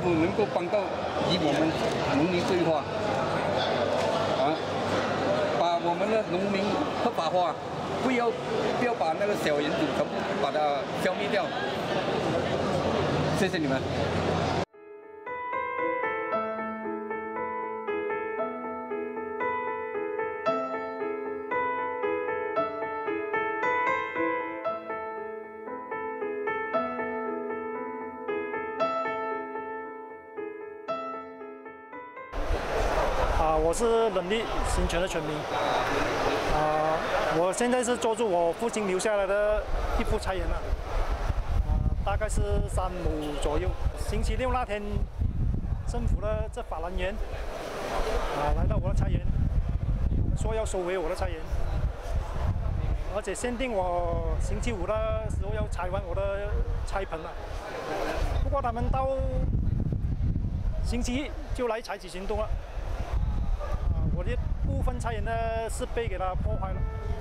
府能够帮到以我们农民对话，把我们的农民合法化，不要把那个小人主全部把它消灭掉。谢谢你们。 我是人力新村的村民。我现在是做住我父亲留下来的一幅菜园了。大概是3亩左右。星期六那天，政府的执法人员来到我的菜园，说要收回我的菜园，而且限定我星期五的时候要采完我的菜盆了。不过他们到星期一就来采取行动了。我的部分菜园的是被给它破坏了。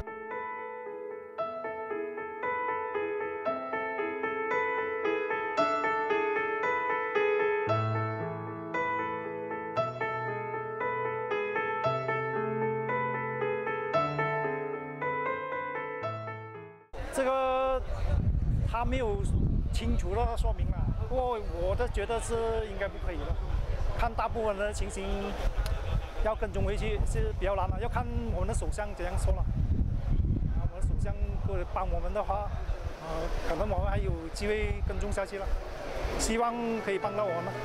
这个他没有清楚的说明了，不过我的觉得是应该不可以的。看大部分的情形。要跟踪回去是比较难了，要看我们的首相怎样说了。我们的首相如果帮我们的话，可能我们还有机会跟踪下去了。希望可以帮到我们。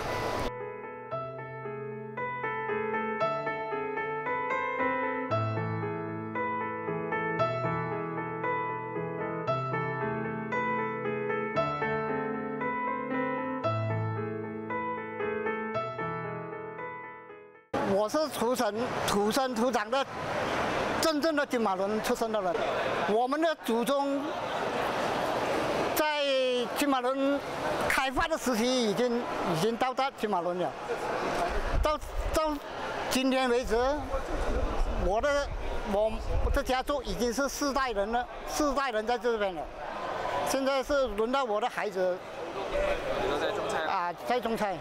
我是土生土长的，真正的金马仑出生的人。我们的祖宗在金马仑开发的时期已经到达金马仑了。到今天为止，我的家族已经是4代人了，4代人在这边了。现在是轮到我的孩子， 在种菜在种菜。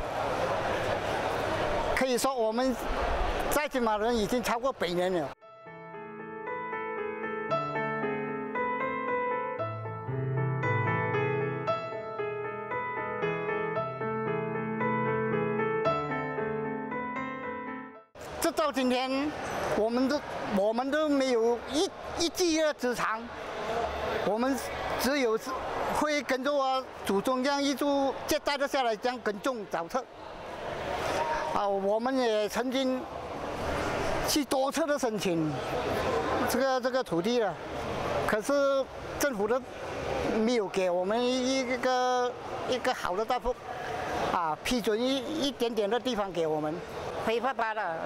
可以说我们在金马仑已经超过100年了。这到今天，我们都没有一技之长，我们只有会跟着我祖宗这样一直接代的下来，这样耕种早测。我们也曾经去多次的申请这个土地了，可是政府都没有给我们一个好的答复，批准一点点的地方给我们，非法的，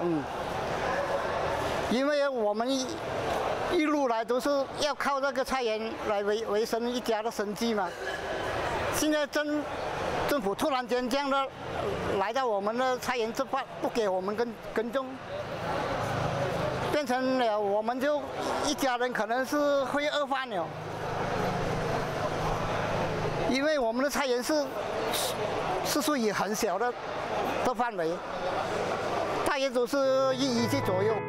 因为我们一路来都是要靠这个菜园来维生一家的生计嘛，现在政府突然间这样的来到我们的菜园执法，不给我们耕种，变成了我们就一家人可能是会饿饭了。因为我们的菜园是属于很小的范围，大约都是1亿只左右。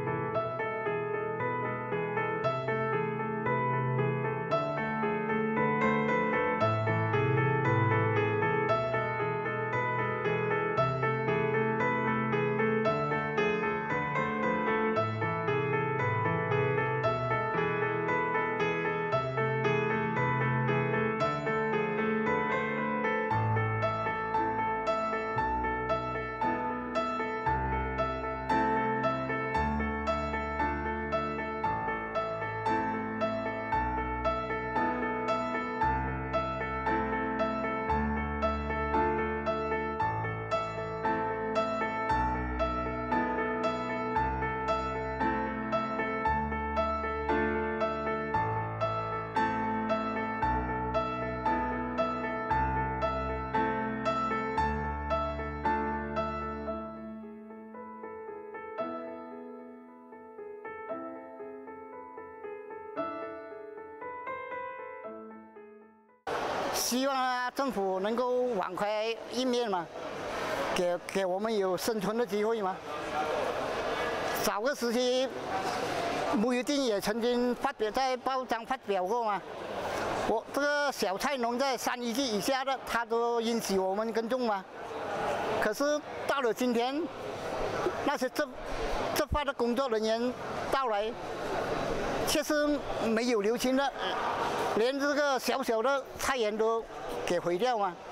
希望政府能够网开一面嘛， 给我们有生存的机会吗？早个时期，穆尤丁也曾经在报章发表过嘛。我这个小菜农在3亿句以下的，他都允许我们耕种嘛。可是到了今天，那些执法的工作人员到来，却是没有留情的，连这个小小的菜园都给毁掉嘛。